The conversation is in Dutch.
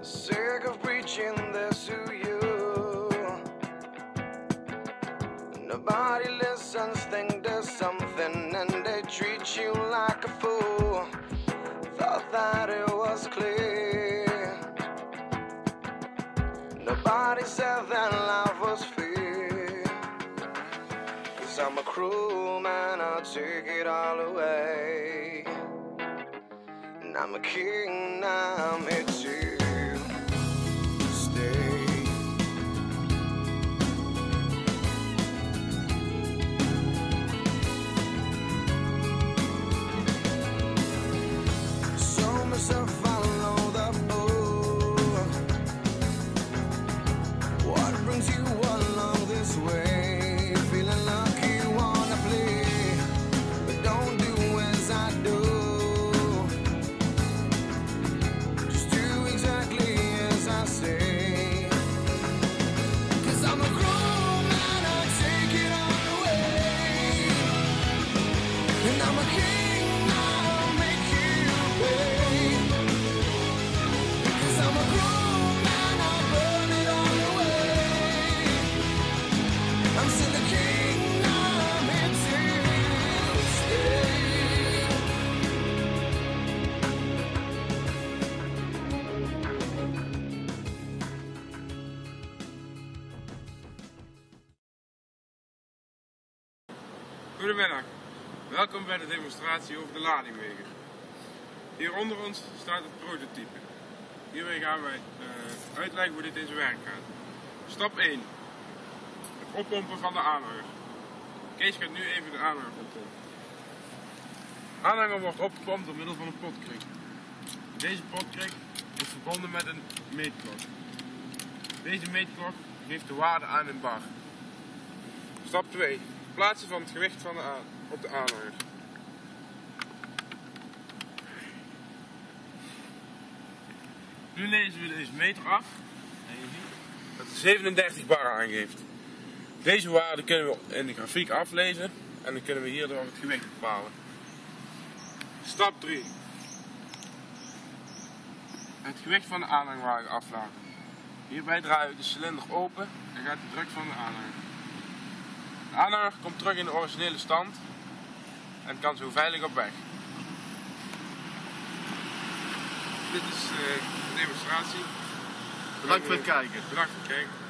Sick of preaching this to you. Nobody listens, think there's something, and they treat you like a fool. Thought that it was clear. Nobody said that life was fair. 'Cause I'm a cruel man, I'll take it all away. And I'm a king, now I'm here to stay. So myself follow the boat. What brings you along this way? Feeling lucky, wanna play, but don't do as I do. Just do exactly as I say. 'Cause I'm a grown man, I take it all away. And I'm a king, I'll make you pay. 'Cause I'm a grown man, I'll burn it all away. I'm still a king, I'm here to stay. Goedemiddag, welkom bij de demonstratie over de ladingwegen. Hier onder ons staat het prototype. Hiermee gaan wij uitleggen hoe dit in zijn werk gaat. Stap 1. Het oppompen van de aanhanger. Kees gaat nu even de aanhanger oppompen. De aanhanger wordt opgepompt door middel van een potkrik. Deze potkrik is verbonden met een meetklok. Deze meetklok geeft de waarde aan in bar. Stap 2. Plaatsen van het gewicht van op de aanhanger. Nu lezen we deze meter af en je ziet dat hij 37 bar aangeeft. Deze waarde kunnen we in de grafiek aflezen en dan kunnen we hierdoor het gewicht bepalen. Stap 3. Het gewicht van de aanhangwagen aflaten. Hierbij draaien we de cilinder open en gaat de druk van de aanhanger. De aanhanger komt terug in de originele stand en kan zo veilig op weg. Dit is de demonstratie. Bedankt voor het kijken. Bedankt voor het kijken.